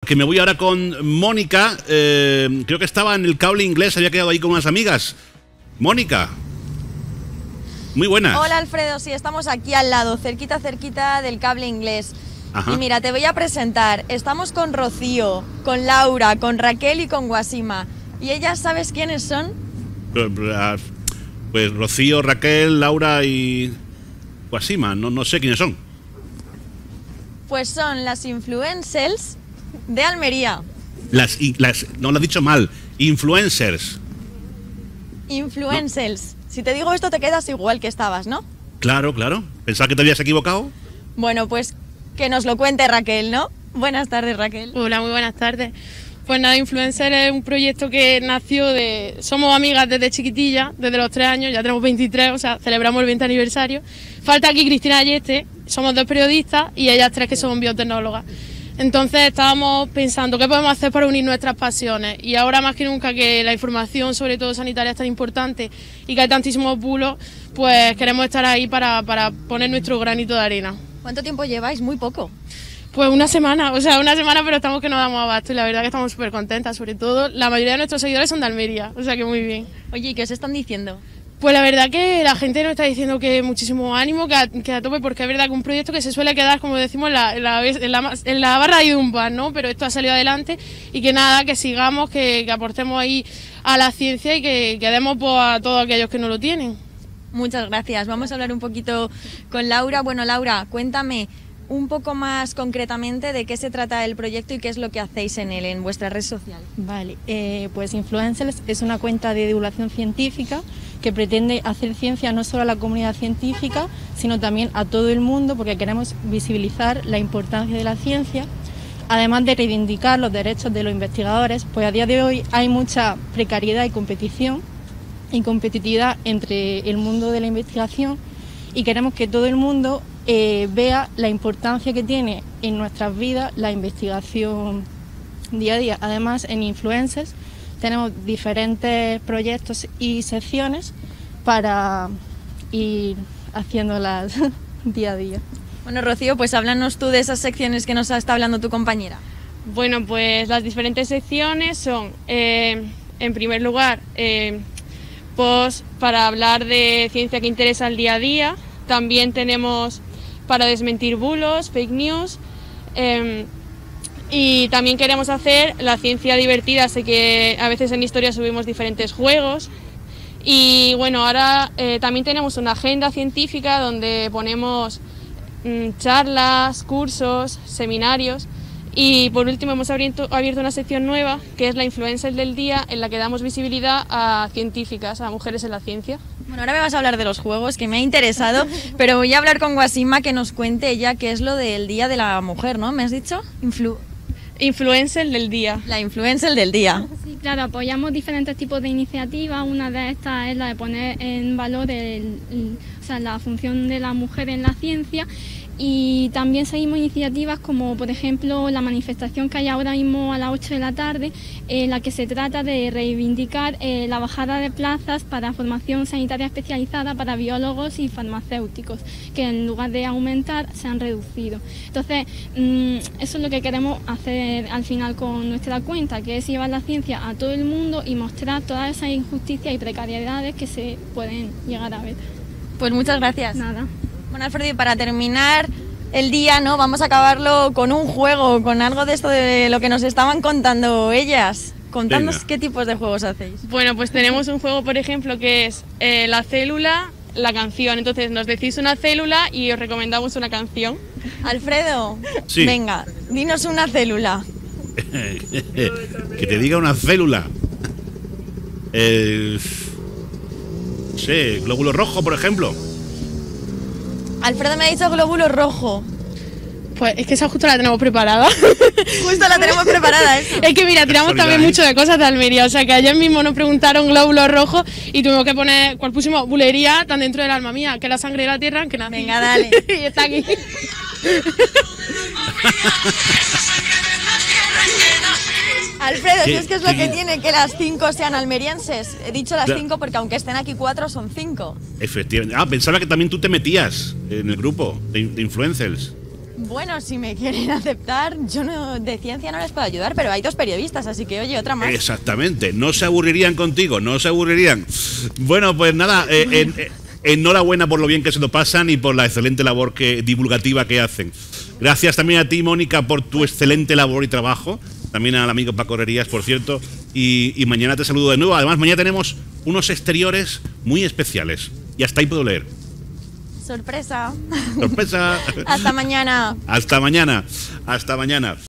Que me voy ahora con Mónica. Creo que estaba en el cable inglés, había quedado ahí con unas amigas. Mónica. Muy buenas. Hola Alfredo, sí, estamos aquí al lado, cerquita del cable inglés. Ajá. Y mira, te voy a presentar. Estamos con Rocío, con Laura, con Raquel y con Guasima. ¿Y ellas sabes quiénes son? Pues Rocío, Raquel, Laura y Guasima, no sé quiénes son. Pues son las influencers de Almería. No lo has dicho mal, influencers. Influencers. No. Si te digo esto te quedas igual que estabas, ¿no? Claro. ¿Pensaba que te habías equivocado? Bueno, pues que nos lo cuente Raquel, ¿no? Buenas tardes, Raquel. Hola, muy buenas tardes. Pues nada, Influencer es un proyecto que nació somos amigas desde chiquitilla, desde los 3 años, ya tenemos 23, o sea, celebramos el 20 aniversario. Falta aquí Cristina Ayeste, somos 2 periodistas y ellas 3 que son biotecnólogas. Entonces estábamos pensando qué podemos hacer para unir nuestras pasiones y ahora más que nunca que la información, sobre todo sanitaria, es tan importante y que hay tantísimos bulos, pues queremos estar ahí para poner nuestro granito de arena. ¿Cuánto tiempo lleváis? Muy poco. Pues una semana, pero estamos que no damos abasto y la verdad que estamos súper contentas, sobre todo la mayoría de nuestros seguidores son de Almería, o sea que muy bien. Oye, ¿y qué os están diciendo? Pues la verdad que la gente nos está diciendo que muchísimo ánimo, que a tope, porque es verdad que un proyecto que se suele quedar, como decimos, en la barra de un bar, ¿no? Pero esto ha salido adelante y que nada, que sigamos, que aportemos ahí a la ciencia y que demos a todos aquellos que no lo tienen. Muchas gracias. Vamos a hablar un poquito con Laura. Bueno, Laura, cuéntame un poco más concretamente de qué se trata el proyecto y qué es lo que hacéis en él, en vuestra red social. Vale, pues Influencers es una cuenta de divulgación científica que pretende hacer ciencia no solo a la comunidad científica, sino también a todo el mundo, porque queremos visibilizar la importancia de la ciencia, además de reivindicar los derechos de los investigadores, pues a día de hoy hay mucha precariedad y competición y competitividad entre el mundo de la investigación y queremos que todo el mundo vea la importancia que tiene en nuestras vidas la investigación día a día. Además, en Influencers tenemos diferentes proyectos y secciones para ir haciéndolas día a día. Bueno, Rocío, pues háblanos tú de esas secciones que nos está hablando tu compañera. Bueno, pues las diferentes secciones son, en primer lugar, post para hablar de ciencia que interesa al día a día. También tenemos para desmentir bulos, fake news. Y también queremos hacer la ciencia divertida, sé que a veces en historia subimos diferentes juegos. Y bueno, ahora también tenemos una agenda científica donde ponemos charlas, cursos, seminarios. Y por último hemos abierto una sección nueva que es la Influencer del Día, en la que damos visibilidad a científicas, a mujeres en la ciencia. Bueno, ahora me vas a hablar de los juegos, que me ha interesado, pero voy a hablar con Guasima que nos cuente ella qué es lo del Día de la Mujer, ¿no? ¿Me has dicho? Influencer del Día. La Influencer del Día. Sí, claro, apoyamos diferentes tipos de iniciativas. Una de estas es la de poner en valor la función de la mujer en la ciencia. Y también seguimos iniciativas como, por ejemplo, la manifestación que hay ahora mismo a las 8 de la tarde, en la que se trata de reivindicar la bajada de plazas para formación sanitaria especializada para biólogos y farmacéuticos, que en lugar de aumentar se han reducido. Entonces, eso es lo que queremos hacer al final con nuestra cuenta, que es llevar la ciencia a todo el mundo y mostrar todas esas injusticias y precariedades que se pueden llegar a ver. Pues muchas gracias. Nada. Bueno, Alfredo, y para terminar el día, ¿no? Vamos a acabarlo con un juego, con algo de esto de lo que nos estaban contando ellas. Contadnos. Venga. ¿Qué tipos de juegos hacéis? Bueno, pues tenemos un juego, por ejemplo, que es la célula, la canción. Entonces nos decís una célula y os recomendamos una canción. Alfredo, sí. Venga, dinos una célula. Que te diga una célula. Sí, glóbulo rojo, por ejemplo. Alfredo me ha dicho glóbulo rojo. Pues es que esa justo la tenemos preparada. Justo la tenemos preparada, eso. Es que mira, tiramos también mucho de cosas de Almería. O sea que ayer mismo nos preguntaron glóbulo rojo y tuvimos que poner, ¿cuál pusimos? Bulería, tan dentro del alma mía, que la sangre de la tierra, que nací. Venga, dale. Y está aquí. Alfredo, ¿sabes qué es lo que tiene que las 5 sean almerienses? He dicho las 5 porque aunque estén aquí 4 son 5. Efectivamente. Ah, pensaba que también tú te metías en el grupo de influencers. Bueno, si me quieren aceptar, yo no, de ciencia no les puedo ayudar, pero hay 2 periodistas, así que oye, otra más. Exactamente, no se aburrirían contigo, no se aburrirían. Bueno, pues nada, enhorabuena por lo bien que se lo pasan y por la excelente labor divulgativa que hacen. Gracias también a ti, Mónica, por tu excelente labor y trabajo. También al amigo Paco Herrerías, por cierto. Y mañana te saludo de nuevo. Además, mañana tenemos unos exteriores muy especiales. Y hasta ahí puedo leer. Sorpresa. Sorpresa. Hasta mañana. Hasta mañana. Hasta mañana.